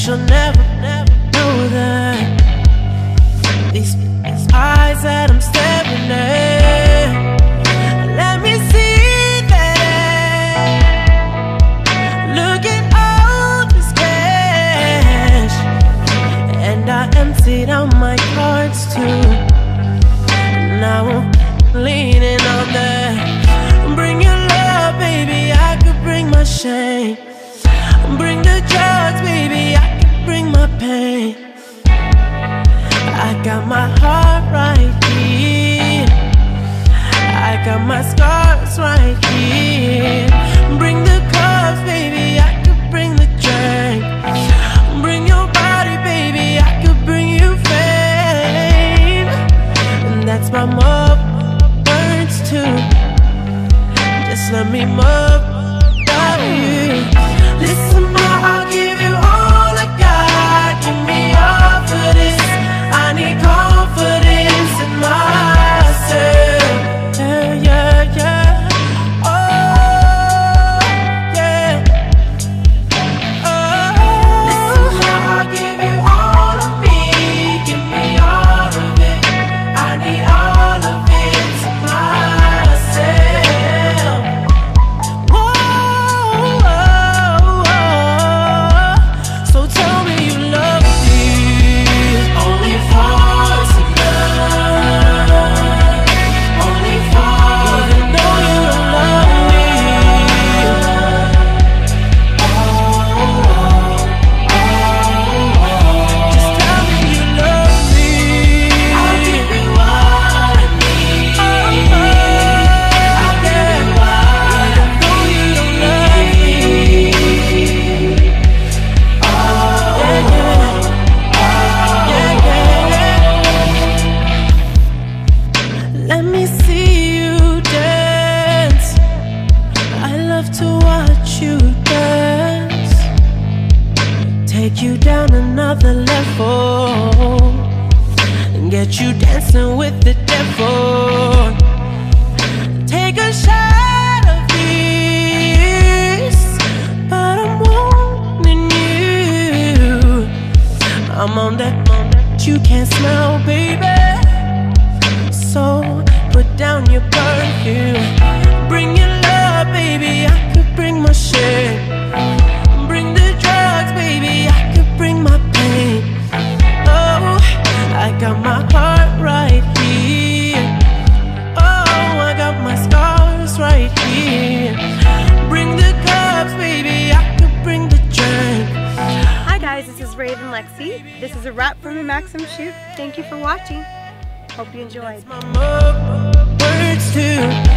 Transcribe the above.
she'll never know that these eyes that I'm staring at, let me see that. Look at all this cash, and I emptied out my cards too. Now I'm leaning on that. Bring your love, baby, I could bring my shame. Bring the drugs, baby, I could bring my pain. I got my heart right here, I got my scars right here. Bring the cups, baby, I could bring the drink. Bring your body, baby, I could bring you fame. And that's my mother words too. Just let me move you. Listen, ma, I'll give you all I got. Give me all for this. I need confidence in myself. Yeah, yeah, yeah. Oh, yeah. Oh. Listen, ma, I'll give you all of me. Give me all of it. I need all of it to myself. Whoa, so tell me you love me only for tonight, only for, even though you don't love me. Just tell me you love me. I'll give you what I need. I'll give you what, even though you don't love me. Let me see you dance. I love to watch you dance. Take you down another level and get you dancing with the devil. Take a shot of this, but I'm wanting you. I'm on that you can't smell, baby. So put down your perfume. Bring your love, baby, I could bring my shit. Bring the drugs, baby, I could bring my pain. Oh, I got my heart right here. Oh, I got my scars right here. Bring the cups, baby, I could bring the drink. Hi guys, this is Raven Lexy. This is a wrap from the Maxim shoot. Thank you for watching. Hope you enjoyed. My words too.